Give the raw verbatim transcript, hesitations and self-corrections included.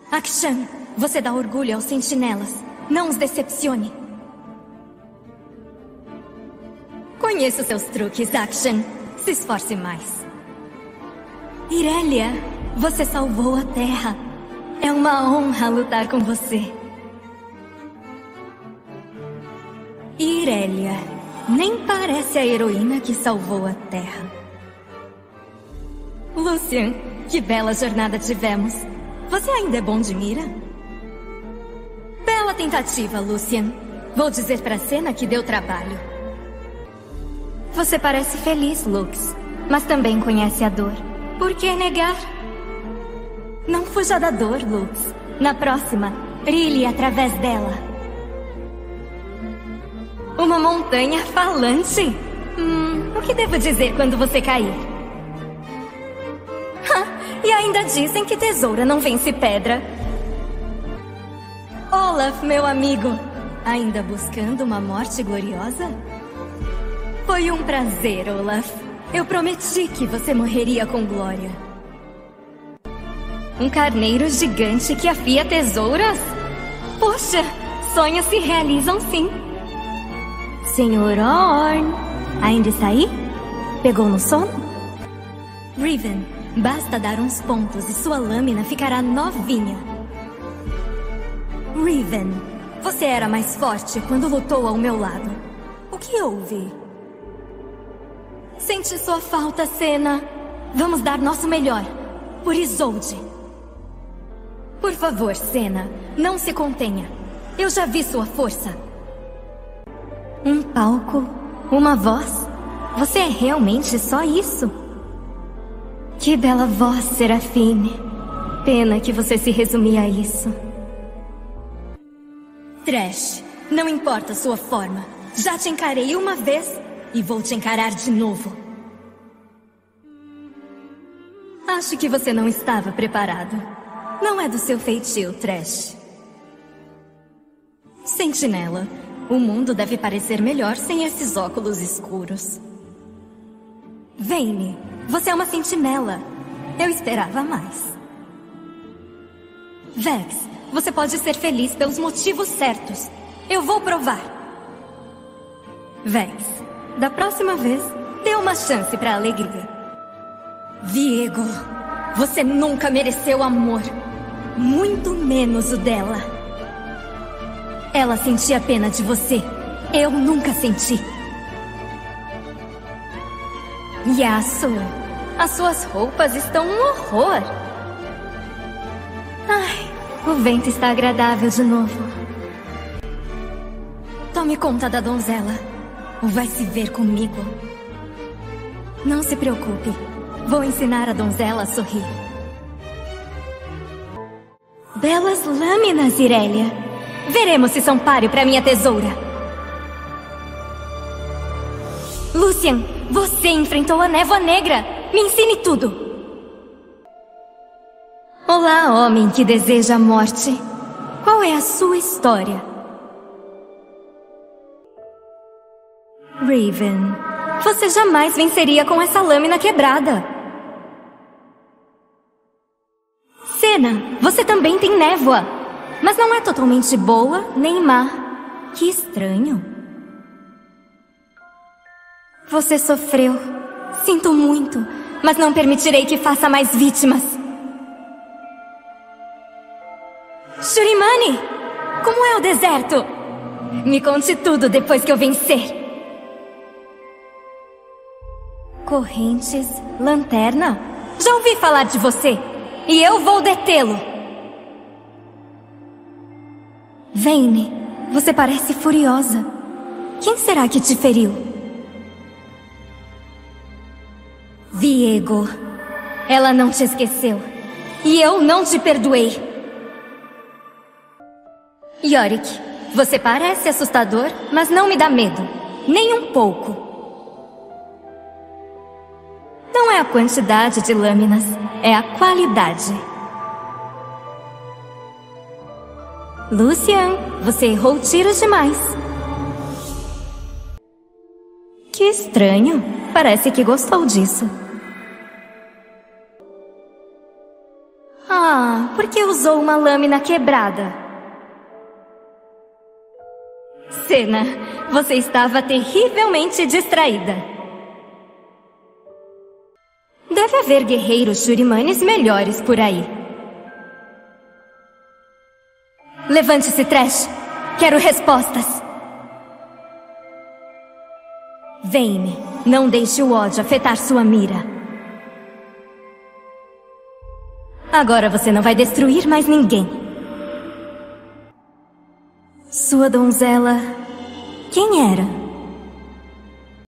Akshan, você dá orgulho aos sentinelas. Não os decepcione. Conheço seus truques, Akshan. Se esforce mais. Irelia, você salvou a Terra. É uma honra lutar com você. Irelia, nem parece a heroína que salvou a Terra. Lucian, que bela jornada tivemos. Você ainda é bom de mira? Bela tentativa, Lucian. Vou dizer pra Senna que deu trabalho. Você parece feliz, Lux, mas também conhece a dor. Por que negar? Não fuja da dor, Lux. Na próxima, brilhe através dela. Uma montanha falante? Hum, o que devo dizer quando você cair? E ainda dizem que tesoura não vence pedra. Olaf, meu amigo. Ainda buscando uma morte gloriosa? Foi um prazer, Olaf. Eu prometi que você morreria com glória. Um carneiro gigante que afia tesouras? Poxa, sonhos se realizam sim. Senhor Orn, ainda está aí? Pegou no sono? Riven, basta dar uns pontos e sua lâmina ficará novinha. Riven, você era mais forte quando lutou ao meu lado. O que houve? Senti sua falta, Senna. Vamos dar nosso melhor. Por Isolde. Por favor, Senna, não se contenha. Eu já vi sua força. Um palco, uma voz. Você é realmente só isso? Que bela voz, Serafine. Pena que você se resumia a isso. Thresh, não importa sua forma. Já te encarei uma vez e vou te encarar de novo. Acho que você não estava preparado. Não é do seu feitio, Thresh. Sentinela, o mundo deve parecer melhor sem esses óculos escuros. Vayne, você é uma sentinela. Eu esperava mais. Vex, você pode ser feliz pelos motivos certos. Eu vou provar. Vex, da próxima vez, dê uma chance pra alegria. Viego, você nunca mereceu amor. Muito menos o dela. Ela sentia pena de você. Eu nunca senti. Yasuo, as suas roupas estão um horror. Ai, o vento está agradável de novo. Tome conta da donzela. Ou vai se ver comigo. Não se preocupe. Vou ensinar a donzela a sorrir. Belas lâminas, Irelia. Veremos se são páreo para minha tesoura. Lucian, você enfrentou a névoa negra. Me ensine tudo. Olá, homem que deseja a morte. Qual é a sua história? Riven, você jamais venceria com essa lâmina quebrada. Senna, você também tem névoa, mas não é totalmente boa nem má. Que estranho. Você sofreu. Sinto muito, mas não permitirei que faça mais vítimas. Shurimani, como é o deserto? Me conte tudo depois que eu vencer. Correntes, lanterna? Já ouvi falar de você. E eu vou detê-lo. Vayne, você parece furiosa. Quem será que te feriu? Viego, ela não te esqueceu. E eu não te perdoei. Yorick, você parece assustador, mas não me dá medo. Nem um pouco. Não é a quantidade de lâminas, é a qualidade. Lucian, você errou tiros demais. Que estranho. Parece que gostou disso. Ah, por que usou uma lâmina quebrada? Senna, você estava terrivelmente distraída. Deve haver guerreiros shurimanes melhores por aí. Levante-se, Thresh. Quero respostas. Vayne, não deixe o ódio afetar sua mira. Agora você não vai destruir mais ninguém. Sua donzela... Quem era?